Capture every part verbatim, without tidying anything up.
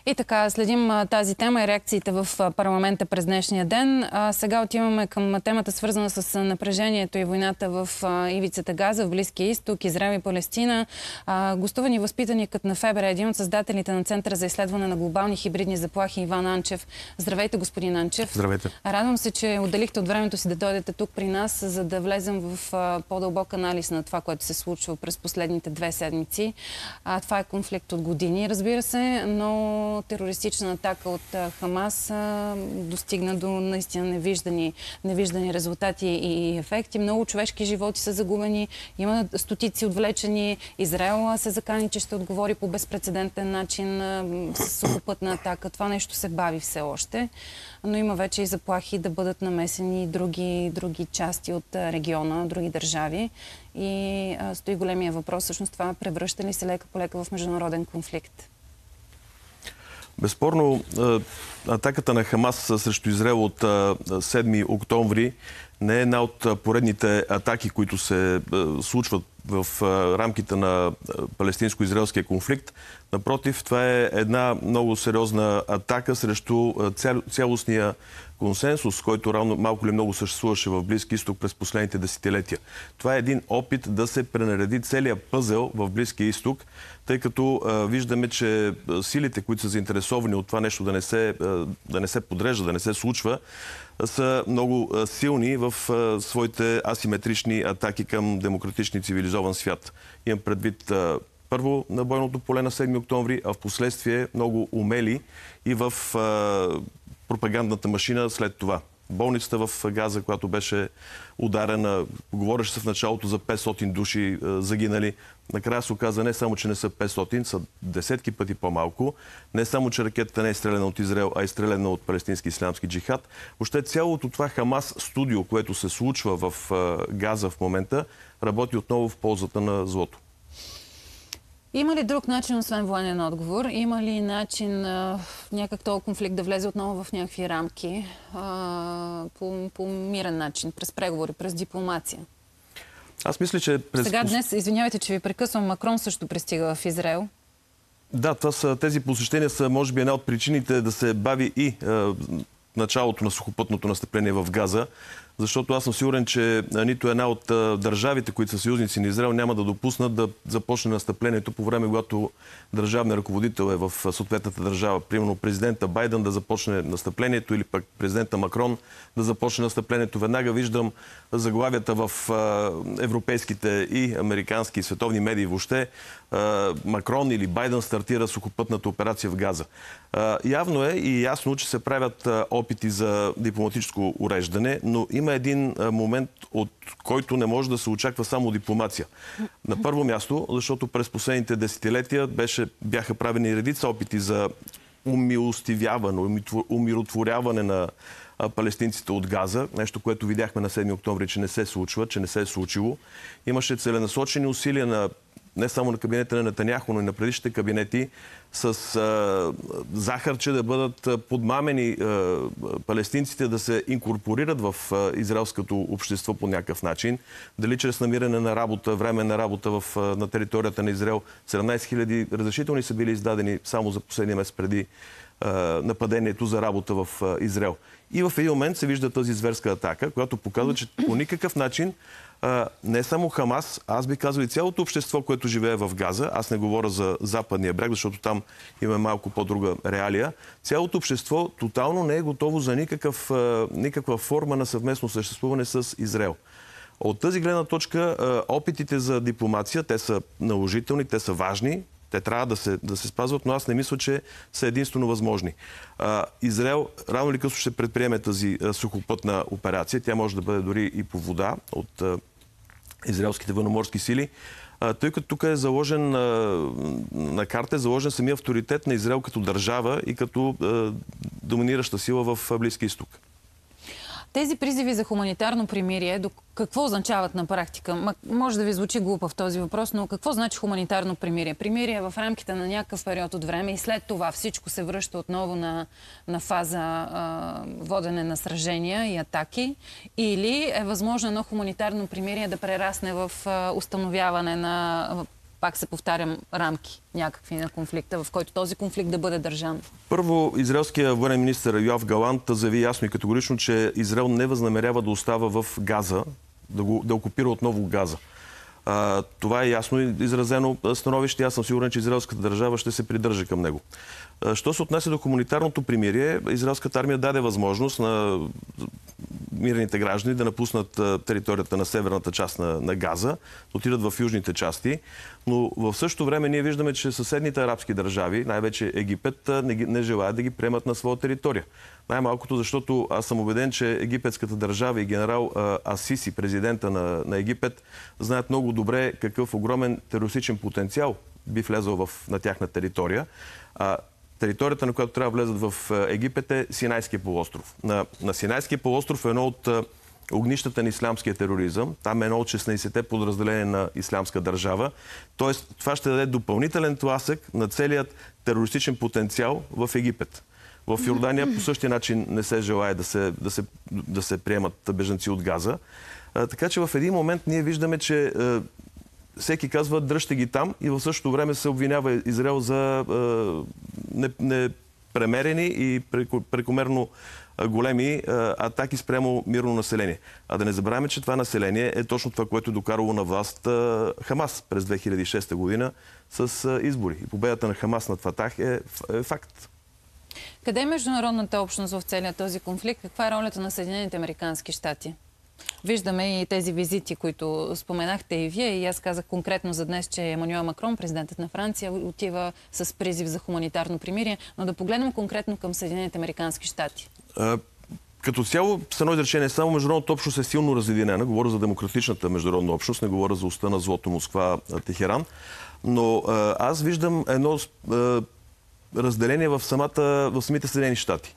И така, следим а, тази тема и реакциите в а, парламента през днешния ден. А, сега отиваме към темата, свързана с а, напрежението и войната в а, ивицата Газа, в Близкия изток, Израел и Палестина. А, гостува ни възпитаникът на ФБР, един от създателите на Центъра за изследване на глобални хибридни заплахи, Иван Анчев. Здравейте, господин Анчев. Здравейте. Радвам се, че отделихте от времето си да дойдете тук при нас, за да влезем в а, по-дълбок анализ на това, което се случва през последните две седмици. А, това е конфликт от години, разбира се, но терористична атака от а, Хамас а, достигна до наистина невиждани, невиждани резултати и ефекти. Много човешки животи са загубени, има стотици отвлечени. Израел се закани, че ще отговори по безпрецедентен начин а, с сухопътна атака. Това нещо се бави все още, но има вече и заплахи да бъдат намесени други, други части от региона, други държави. И а, стои големия въпрос, всъщност това превръща ли се лека по лека в международен конфликт? Безспорно, атаката на Хамас срещу Израел от седми октомври не е една от поредните атаки, които се случват в рамките на палестинско-израелския конфликт. Напротив, това е една много сериозна атака срещу цялостния консенсус, който равно малко ли много съществуваше в Близки изток през последните десетилетия. Това е един опит да се пренареди целият пъзел в Близкия изток, тъй като а, виждаме, че силите, които са заинтересовани от това нещо да не се, а, да не се подрежда, да не се случва, са много а, силни в а, своите асиметрични атаки към демократични цивилизован свят. Имам предвид а, първо на бойното поле на седми октомври, а в последствие много умели и в а, пропагандната машина след това. Болницата в Газа, която беше ударена, говореше се в началото за петстотин души е, загинали. Накрая се оказа не само, че не са петстотин, са десетки пъти по-малко. Не само, че ракетата не е стреляна от Израел, а е стреляна от палестински ислямски джихад. Въобще цялото това Хамас студио, което се случва в е, Газа в момента, работи отново в ползата на злото. Има ли друг начин, освен военен отговор? Има ли начин а, някак този конфликт да влезе отново в някакви рамки а, по, по мирен начин, през преговори, през дипломация? Аз мисля, че... През... Сега днес, извинявайте, че ви прекъсвам, Макрон също пристига в Израел. Да, това са, тези посещения са, може би, една от причините да се бави и а, началото на сухопътното настъпление в Газа, защото аз съм сигурен, че нито една от държавите, които са съюзници на Израел, няма да допуснат да започне настъплението по време, когато държавният ръководител е в съответната държава. Примерно президента Байден да започне настъплението или пък президента Макрон да започне настъплението. Веднага виждам заглавията в европейските и американски и световни медии въобще. Макрон или Байден стартира сухопътната операция в Газа. Явно е и ясно, че се правят опити за дипломатическо уреждане, но има един момент, от който не може да се очаква само дипломация. На първо място, защото през последните десетилетия беше, бяха правени редица опити за умилостивяване, умиротворяване на палестинците от Газа. Нещо, което видяхме на седми октомври, че не се случва, че не се е случило. Имаше целенасочени усилия на не само на кабинета на Нетаняху, но и на предишните кабинети с а, захарче да бъдат подмамени а, палестинците да се инкорпорират в а, израелското общество по някакъв начин. Дали чрез намиране на работа, временна работа в, а, на територията на Израел. седемнадесет хиляди разрешителни са били издадени само за последния месец преди а, нападението за работа в а, Израел. И в един момент се вижда тази зверска атака, която показва, че по никакъв начин Uh, не само Хамас, аз би казал и цялото общество, което живее в Газа, аз не говоря за западния брег, защото там има малко по-друга реалия, цялото общество тотално не е готово за никакъв, uh, никаква форма на съвместно съществуване с Израел. От тази гледна точка, uh, опитите за дипломация, те са наложителни, те са важни, те трябва да се, да се спазват, но аз не мисля, че са единствено възможни. А, Израел рано или късно ще предприеме тази а, сухопътна операция. Тя може да бъде дори и по вода от а, израелските военноморски сили, а, тъй като тук е заложен а, на карта е заложен самия авторитет на Израел като държава и като а, доминираща сила в Близкия изток. Тези призиви за хуманитарно примирие, какво означават на практика? Може да ви звучи глупо в този въпрос, но какво значи хуманитарно примирие? Примирие в рамките на някакъв период от време и след това всичко се връща отново на, на фаза а, водене на сражения и атаки? Или е възможно едно хуманитарно примирие да прерасне в а, установяване на пак се повтарям, рамки някакви на конфликта, в който този конфликт да бъде държан? Първо, израелският военен министър Йоав Галант заяви ясно и категорично, че Израел не възнамерява да остава в Газа, да, го, да окупира отново Газа. А, това е ясно изразено становище. Аз съм сигурен, че израелската държава ще се придържа към него. А, що се отнася до хуманитарното примирие, израелската армия даде възможност на мирните граждани да напуснат територията на северната част на, на Газа, да отидат в южните части. Но в същото време ние виждаме, че съседните арабски държави, най-вече Египет, не, не желаят да ги приемат на своя територия. Най-малкото, защото аз съм убеден, че египетската държава и генерал Асиси, президента на, на Египет, знаят много добре какъв огромен терористичен потенциал би влезъл в, на тяхна територия. А, територията, на която трябва да влезат в Египет, е Синайския полуостров. На, на Синайския полуостров е едно от огнищата на ислямския тероризъм. Там е едно от шестнайсетте подразделения на ислямска държава. Тоест, това ще даде допълнителен тласък на целият терористичен потенциал в Египет. В Йордания по същия начин не се желае да се, да се, да се приемат бежанци от Газа. А, така че в един момент ние виждаме, че а, всеки казва дръжте ги там и в същото време се обвинява Израел за непремерени и прекомерно големи а, атаки спрямо мирно население. А да не забравяме, че това население е точно това, което е докарало на власт а, Хамас през две хиляди и шеста година с а, избори. И победата на Хамас над Фатах е, е факт. Къде е международната общност в целия този конфликт? Каква е ролята на Съединените американски щати? Виждаме и тези визити, които споменахте и вие, и аз казах конкретно за днес, че Емануел Макрон, президентът на Франция, отива с призив за хуманитарно примирие, но да погледнем конкретно към Съединените американски щати. Като цяло, с едно изречение, само международната общност е силно разединена. Говоря за демократичната международна общност, не говоря за уста на злото Москва, Техеран. Но аз виждам едно разделение в, самата, в самите Съединени щати.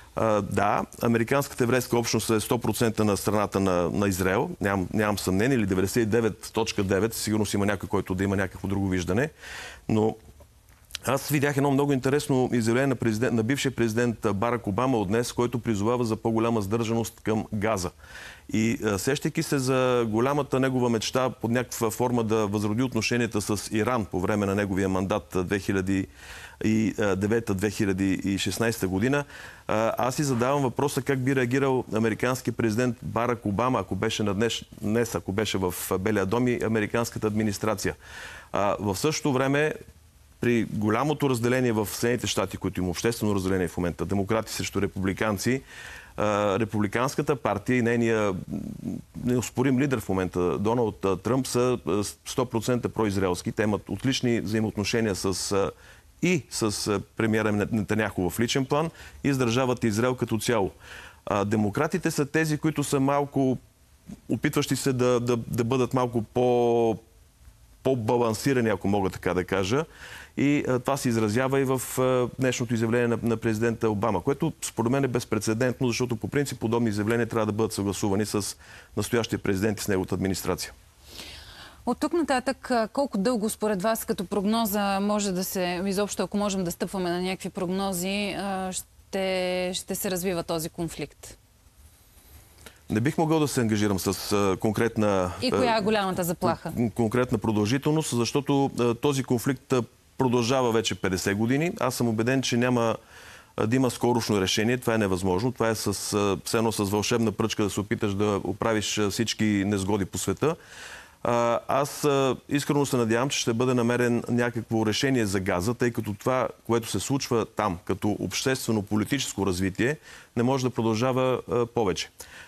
Да, американската еврейска общност е сто процента на страната на, на Израел, нямам, нямам съмнение, или деветдесет и девет цяло и девет, сигурно си има някой, който да има някакво друго виждане, но аз видях едно много интересно изявление на, президент, на бившия президент Барак Обама от днес, който призовава за по-голяма сдържаност към Газа. И сещайки се за голямата негова мечта под някаква форма да възроди отношенията с Иран по време на неговия мандат две хиляди и девета - две хиляди и шестнайсета година, аз си задавам въпроса как би реагирал американски президент Барак Обама, ако беше на днес, днес ако беше в Белия дом и американската администрация. В същото време, при голямото разделение в Съединените щати, които има обществено разделение в момента, демократи срещу републиканци, републиканската партия и нейния неоспорим лидер в момента, Доналд Тръмп, са сто процента произраелски. Те имат отлични взаимоотношения с и с премиера Нетаняху в личен план, и с държавата Израел като цяло. Демократите са тези, които са малко опитващи се да, да, да бъдат малко по, по-балансирани, ако мога така да кажа. И а, това се изразява и в а, днешното изявление на, на президента Обама, което според мен е безпрецедентно, защото по принцип подобни изявления трябва да бъдат съгласувани с настоящия президент и с неговата администрация. От тук нататък, колко дълго според вас като прогноза може да се, изобщо ако можем да стъпваме на някакви прогнози, ще, ще се развива този конфликт? Не бих могъл да се ангажирам с конкретна... И коя е голямата заплаха? Конкретна продължителност, защото този конфликт продължава вече петдесет години. Аз съм убеден, че няма да има скорошно решение. Това е невъзможно. Това е с, все едно с вълшебна пръчка да се опиташ да оправиш всички незгоди по света. Аз искрено се надявам, че ще бъде намерен някакво решение за Газа, тъй като това, което се случва там като обществено-политическо развитие, не може да продължава повече.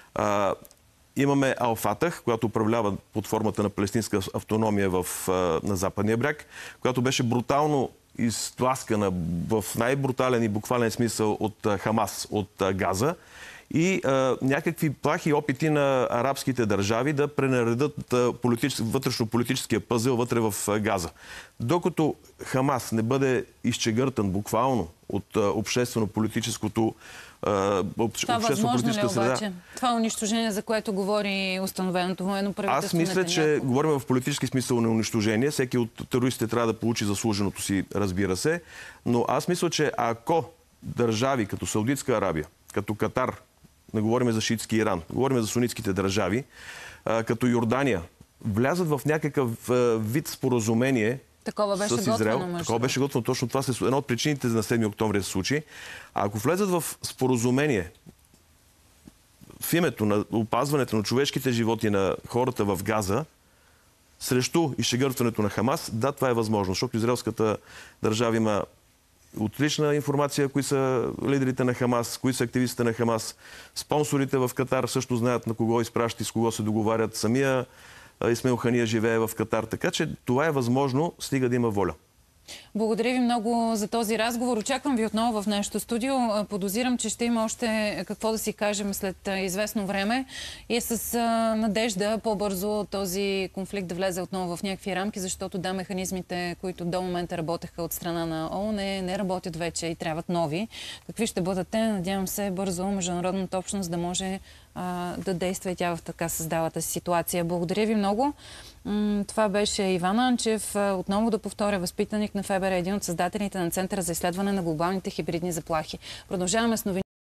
Имаме Ал-Фатах, която управлява под формата на палестинска автономия в, на Западния бряг, която беше брутално изтласкана в най-брутален и буквален смисъл от Хамас, от Газа. И а, някакви плахи опити на арабските държави да пренаредат политически, вътрешно-политическия пъзел вътре в Газа. Докато Хамас не бъде изчегъртан буквално от обществено-политическото Това възможно ли обаче? Това унищожение, за което говори установеното военно правителство? Аз мисля, че говорим в политически смисъл на унищожение. Всеки от терористите трябва да получи заслуженото си, разбира се. Но аз мисля, че ако държави като Саудитска Арабия, като Катар, не говорим за шиитски Иран, говорим за сунитските държави, като Йордания, влязат в някакъв а, вид споразумение Такова беше с Израел. готвено, Такова беше готвено. Точно това се, една от причините на седми октомври да се случи. А ако влезат в споразумение в името на опазването на човешките животи на хората в Газа, срещу изшегъртването на Хамас, да, това е възможно, защото израелската държава има отлична информация, кои са лидерите на Хамас, кои са активистите на Хамас. Спонсорите в Катар също знаят на кого изпращат и с кого се договарят. Самия Исмаил Хания живее в Катар, така че това е възможно, стига да има воля. Благодаря ви много за този разговор. Очаквам ви отново в нашото студио. Подозирам, че ще има още какво да си кажем след известно време и е с надежда по-бързо този конфликт да влезе отново в някакви рамки, защото да, механизмите, които до момента работеха от страна на ООН, не, не работят вече и трябват нови. Какви ще бъдат те? Надявам се бързо международната общност да може а, да действа и тя в така създалата си ситуация. Благодаря ви много. Това беше Иван Анчев. Отново да повторя, възпитаник на ФБР, един от създателите на Центъра за изследване на глобалните хибридни заплахи. Продължаваме с новини.